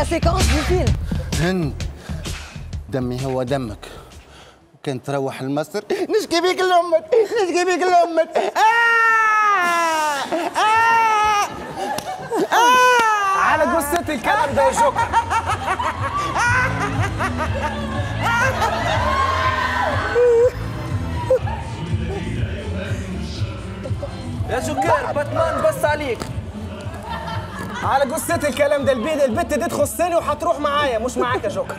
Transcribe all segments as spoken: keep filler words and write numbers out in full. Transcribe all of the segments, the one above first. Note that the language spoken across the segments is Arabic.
لا سيكونس دو فيلم. هند دمي هو دمك، وكان تروح لمصر نشكي بيك لأمك، نشكي بيك لأمك. آه آه آه على قصة الكلام ده يا جوكر. يا جوكر باتمان بس عليك. على قصة الكلام ده البيت البت دي تخصني وحتروح معايا مش معاك يا جوكر.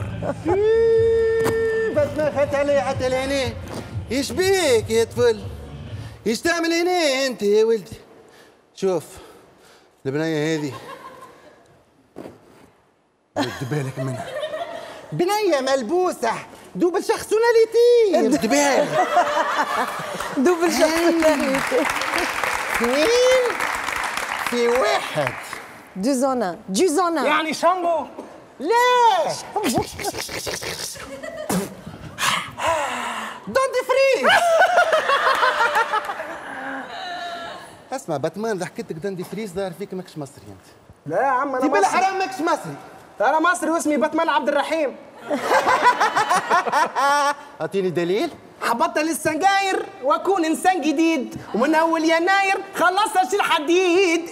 باتمان حتى علي حتى لهنا. ايش بيك يا طفل؟ ايش تعمل هنا انت يا ولدي؟ شوف البنية هذه رد بالك منها، بنية ملبوسة دوبل شخصوناليتي. رد بالك دوبل شخصوناليتي. اثنين في واحد. دو زونا دو زونا يعني شامبو؟ لا دونتي فريز. اسمع باتمان ضحكتك دندي فريز ظاهر فيك ماكش مصري انت. لا يا عم انا مصري. مصري. حرام ماكش مصري. انا مصري واسمي باتمان عبد الرحيم. اعطيني دليل. هبطل السجاير واكون انسان جديد، ومن اول يناير خلصت اشيل حديد.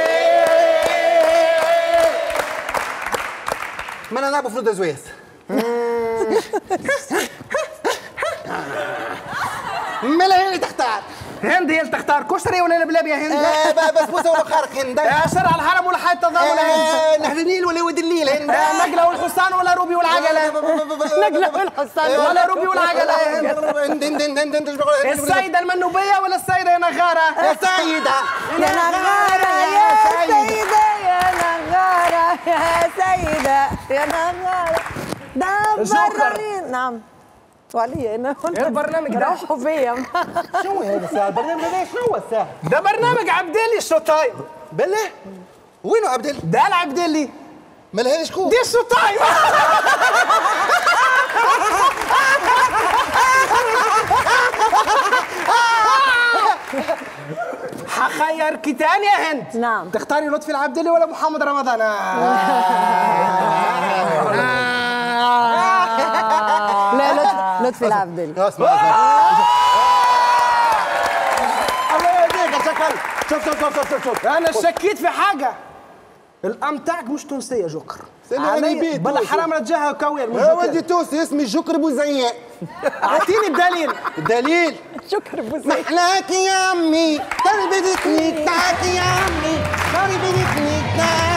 ما انا نلعبوا فلوس زويس. ملا هي اللي تختار. هند هي اللي تختار. كشري ولا لبلاب يا هند؟ آه بسبوسه ولا خارق هند؟ يا شرع الحرم ولا حي التضامن يا هند؟ نهر النيل ولا ود الليل هند؟ نقله والحصان ولا روبي والعجله؟ نقله والحصان ولا روبي والعجله يا هند؟ هند هند هند هند السيده المنوبيه ولا السيده يا نغاره؟ يا سيده يا نغاره يا سيده يا نغاره يا سيده يا نغاره. دبرني. نعم وعلي انا البرنامج ده روحوا فيا. شو هذا الساعه؟ البرنامج هذا شنو هو الساعه؟ ده برنامج عبدلي الشو تايم. بالله وينو عبد الله؟ ده العبدلي. مال هذا شكون؟ دي الشو تايم. هخيرك تاني يا هند. نعم. تختاري لطفي العبدلي ولا محمد رمضان؟ لا لطفي لطفي العبدلي. اسمع الله يهديك يا شكل. شوف شوف شوف شوف شوف انا شكيت في حاجه. الام تاعك مش تونسيه جوكر. علي بلا حرام رجعها كوير. يا ولدي تونسي اسمي جكر بوزيان. اعطيني الدليل. الدليل شكرا بوزيان. محلاك يا عمي تربدتني تعاك يا عمي تربدتني تعاك